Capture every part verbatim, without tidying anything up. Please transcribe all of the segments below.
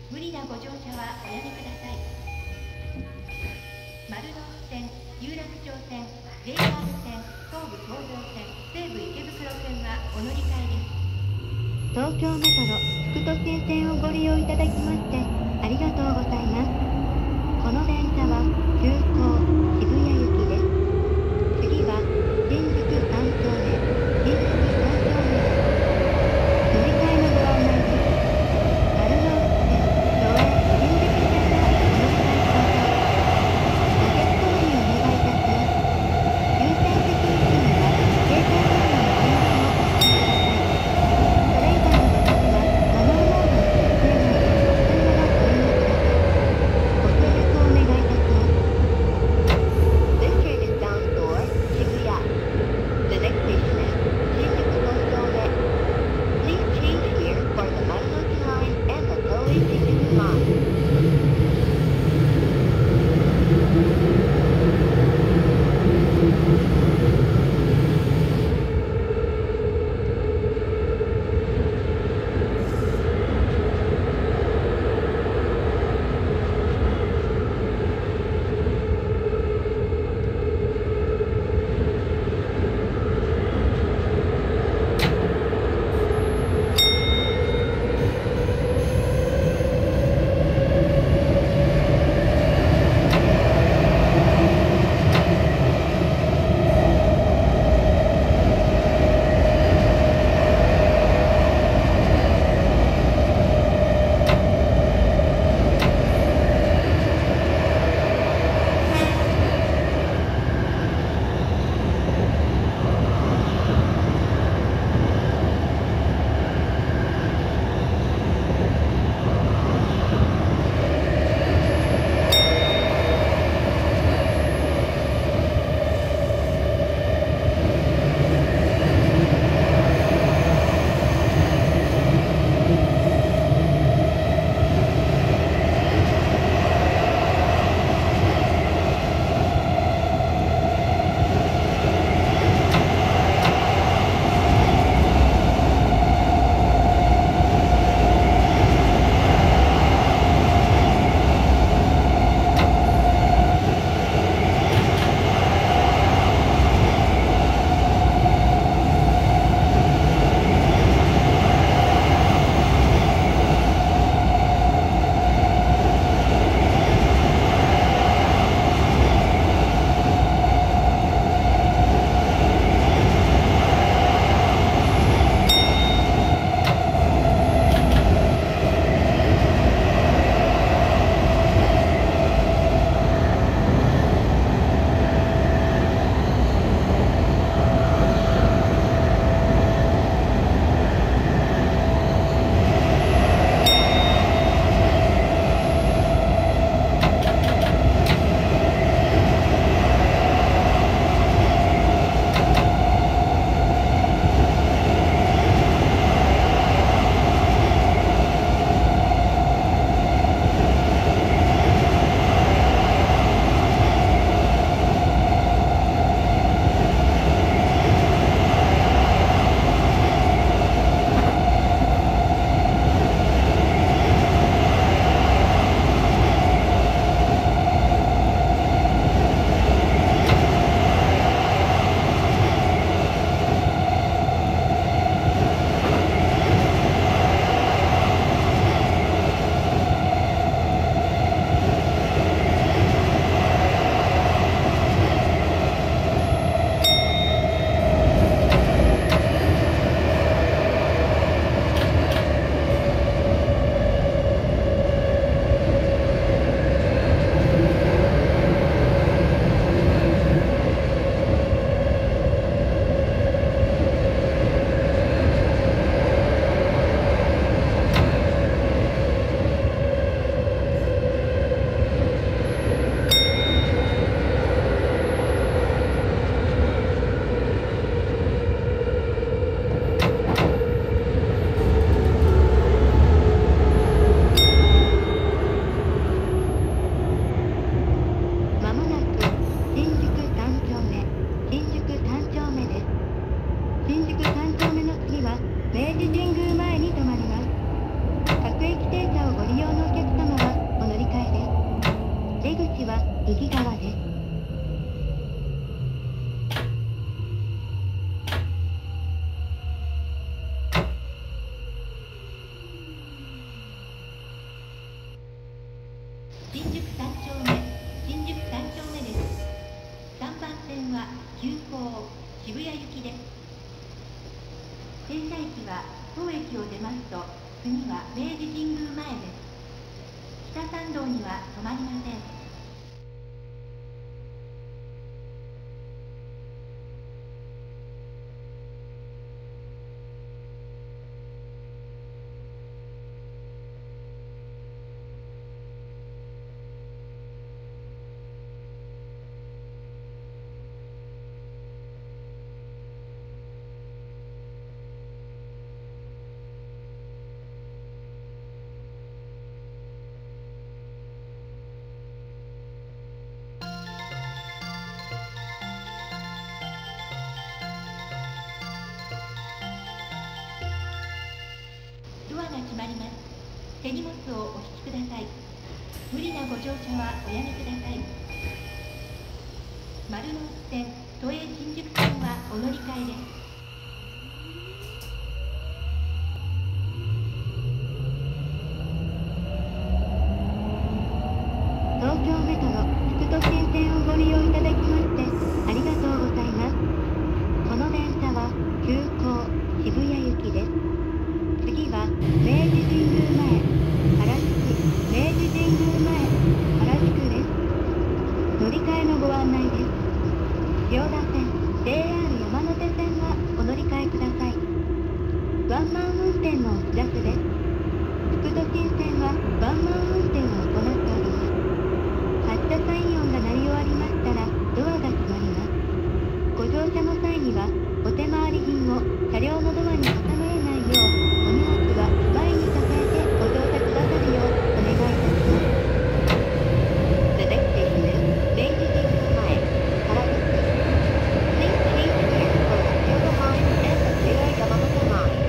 無理なご乗車はおやめください。丸ノ内線、有楽町線、ジェイアール 線、東武東上線、西武池袋線はお乗り換えです。東京メトロ副都心線をご利用いただきましてありがとうございます。この電車は急行渋谷行きです。次は新宿さん丁目、新宿さん丁目です。乗り換えのご案内です。丸ノ内線、都営新宿線をお乗り換えください。お客様にお願いいたします。優先席位置には携帯電話の電源をお付けください。それ以外の場所ではマナーモードの設定内でそのままご利用ください。ご協力をお願いいたします。 駅は当駅を出ますと次は明治神宮前です。北参道には止まりません。ドアが閉まります。手荷物をお引きください。無理なご乗車はおやめください。丸ノ内線、都営新宿線はお乗り換えです。東京メトロ副都心線をご利用いただきましてありがとうございます。この電車は急行渋谷行きです。次は明治神宮前、原宿、明治神宮前、原宿です。乗り換えのご案内です。千代田線、ジェイアール 山手線はお乗り換えください。ワンマン運転のお知らせです。副都心線はワンマン運転を行っております。発車サイン音が鳴り終わりましたらドアが閉まります。ご乗車の際にはお手回り品を車両のドアに挟まれないようお荷物は前に抱えてご乗車くださるようお願いいたします。The next station is 明治神宮前、原宿。Please change again for the Silver Line and the ジェイアール Yamanote Line.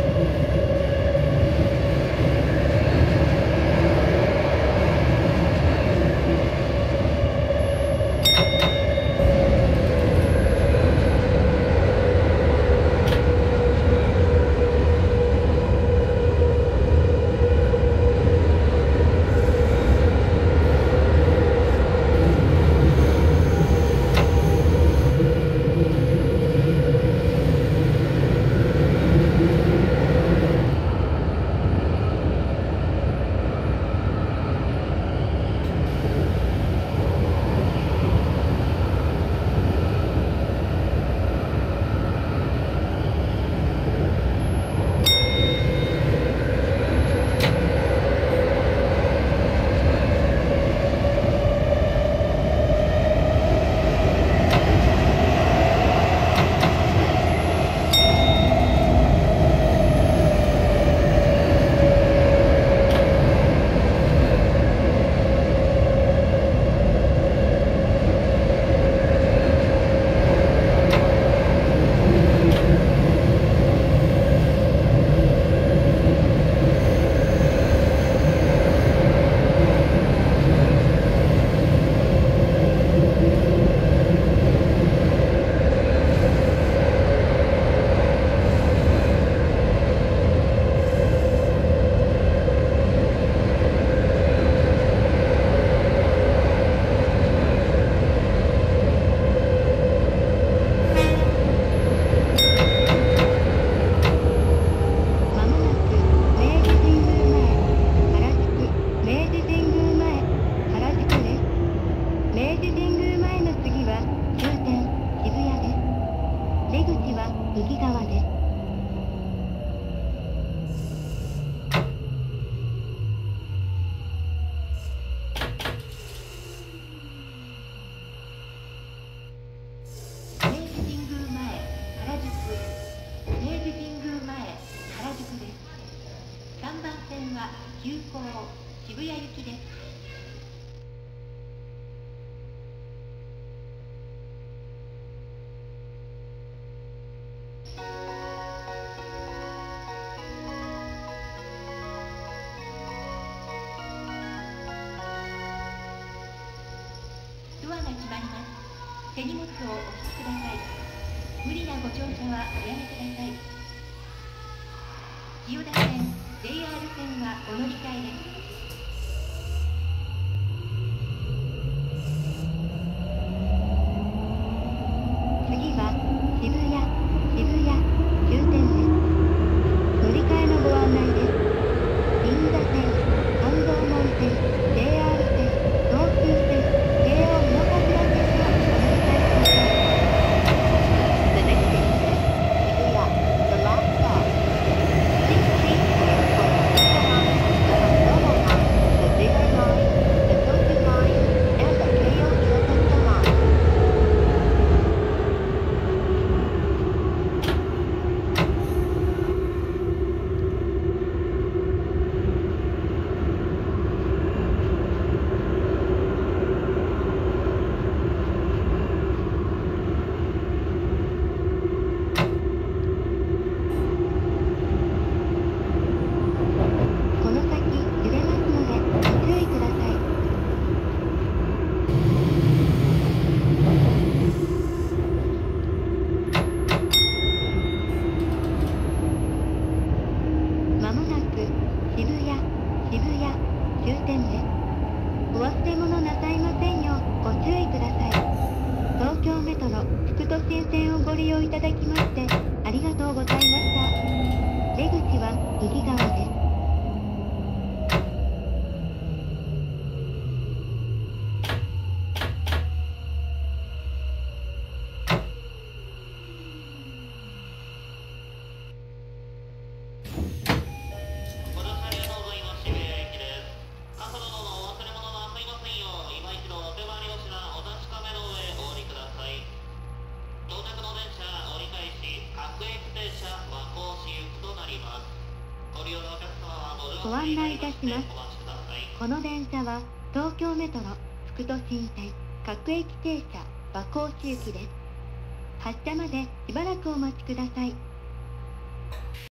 右側です。明治神宮前、原宿。明治神宮前、原宿です。さんばん線は急行渋谷行きです。ドアが閉まります。手荷物をお引きください。無理なご乗車はおやめください。千代田線、ジェイアール 線はお乗り換えです。次は渋谷、渋谷終点です。 ご利用いただきましてありがとうございました。出口は右側です。ご案内いたします。この電車は東京メトロ副都心線各駅停車和光市行きです。発車までしばらくお待ちください。